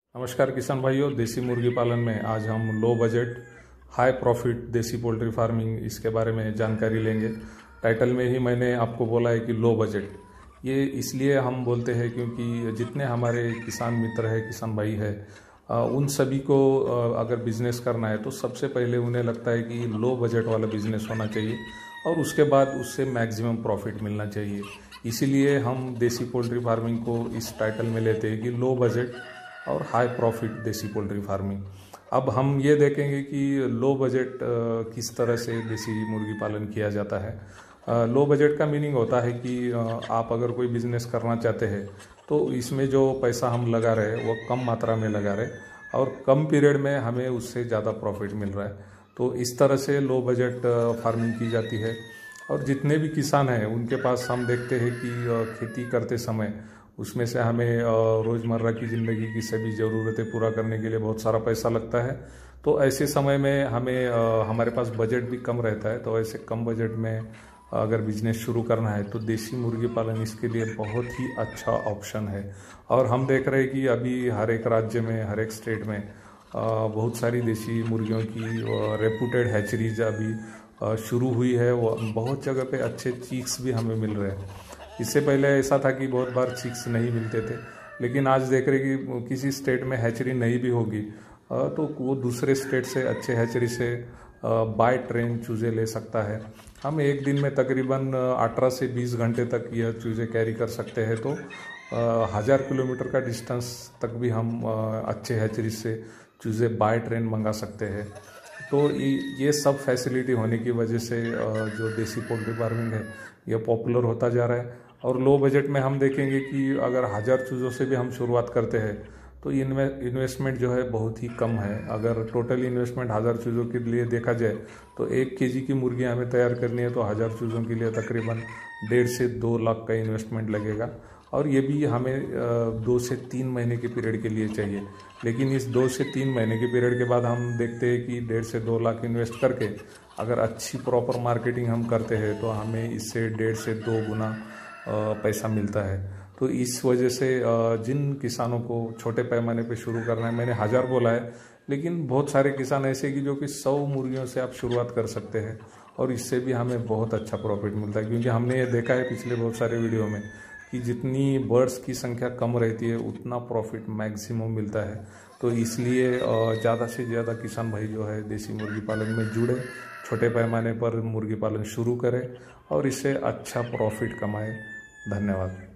नमस्कार किसान भाइयों, देसी मुर्गी पालन में आज हम लो बजट हाई प्रॉफिट देसी पोल्ट्री फार्मिंग इसके बारे में जानकारी लेंगे। टाइटल में ही मैंने आपको बोला है कि लो बजट। ये इसलिए हम बोलते हैं क्योंकि जितने हमारे किसान मित्र हैं, किसान भाई है, उन सभी को अगर बिजनेस करना है तो सबसे पहले उन्हें लगता है कि लो बजट वाला बिजनेस होना चाहिए और उसके बाद उससे मैक्सिमम प्रॉफिट मिलना चाहिए। इसीलिए हम देसी पोल्ट्री फार्मिंग को इस टाइटल में लेते हैं कि लो बजट और हाई प्रॉफिट देसी पोल्ट्री फार्मिंग। अब हम ये देखेंगे कि लो बजट किस तरह से देसी मुर्गी पालन किया जाता है। लो बजट का मीनिंग होता है कि आप अगर कोई बिजनेस करना चाहते हैं तो इसमें जो पैसा हम लगा रहे हैं वो कम मात्रा में लगा रहे और कम पीरियड में हमें उससे ज़्यादा प्रॉफिट मिल रहा है। तो इस तरह से लो बजट फार्मिंग की जाती है। और जितने भी किसान हैं उनके पास हम देखते हैं कि खेती करते समय उसमें से हमें रोज़मर्रा की ज़िंदगी की सभी ज़रूरतें पूरा करने के लिए बहुत सारा पैसा लगता है। तो ऐसे समय में हमें हमारे पास बजट भी कम रहता है। तो ऐसे कम बजट में अगर बिजनेस शुरू करना है तो देसी मुर्गी पालन इसके लिए बहुत ही अच्छा ऑप्शन है। और हम देख रहे हैं कि अभी हर एक राज्य में, हर एक स्टेट में बहुत सारी देसी मुर्गियों की रेपुटेड हैचरीज अभी शुरू हुई है। वो बहुत जगह पे अच्छे चीक्स भी हमें मिल रहे हैं। इससे पहले ऐसा था कि बहुत बार चिक्स नहीं मिलते थे, लेकिन आज देख रहे कि किसी स्टेट में हैचरी नहीं भी होगी तो वो दूसरे स्टेट से अच्छे हैचरी से बाय ट्रेन चूज़े ले सकता है। हम एक दिन में तकरीबन 18 से 20 घंटे तक यह चूज़े कैरी कर सकते हैं। तो 1000 किलोमीटर का डिस्टेंस तक भी हम अच्छे हैचरी से चूज़े बाय ट्रेन मंगा सकते हैं। तो ये सब फैसिलिटी होने की वजह से जो देसी पोल्ट्री फार्मिंग है ये पॉपुलर होता जा रहा है। और लो बजट में हम देखेंगे कि अगर 1000 चूज़ों से भी हम शुरुआत करते हैं तो इन्वेस्टमेंट जो है बहुत ही कम है। अगर टोटल इन्वेस्टमेंट 1000 चूज़ों के लिए देखा जाए तो 1 केजी की मुर्गी हमें तैयार करनी है तो 1000 चूज़ों के लिए तकरीबन 1.5 से 2 लाख का इन्वेस्टमेंट लगेगा। और ये भी हमें 2 से 3 महीने के पीरियड के लिए चाहिए। लेकिन इस 2 से 3 महीने के पीरियड के बाद हम देखते हैं कि 1.5 से 2 लाख इन्वेस्ट करके अगर अच्छी प्रॉपर मार्केटिंग हम करते हैं तो हमें इससे 1.5 से 2 गुना पैसा मिलता है। तो इस वजह से जिन किसानों को छोटे पैमाने पे शुरू करना है, मैंने 1000 बोला है, लेकिन बहुत सारे किसान ऐसे कि जो कि 100 मुर्गियों से आप शुरुआत कर सकते हैं और इससे भी हमें बहुत अच्छा प्रॉफिट मिलता है। क्योंकि हमने ये देखा है पिछले बहुत सारे वीडियो में कि जितनी बर्ड्स की संख्या कम रहती है उतना प्रॉफिट मैक्सिमम मिलता है। तो इसलिए ज़्यादा से ज़्यादा किसान भाई जो है देसी मुर्गी पालन में जुड़े, छोटे पैमाने पर मुर्गी पालन शुरू करें और इससे अच्छा प्रॉफिट कमाएं। धन्यवाद।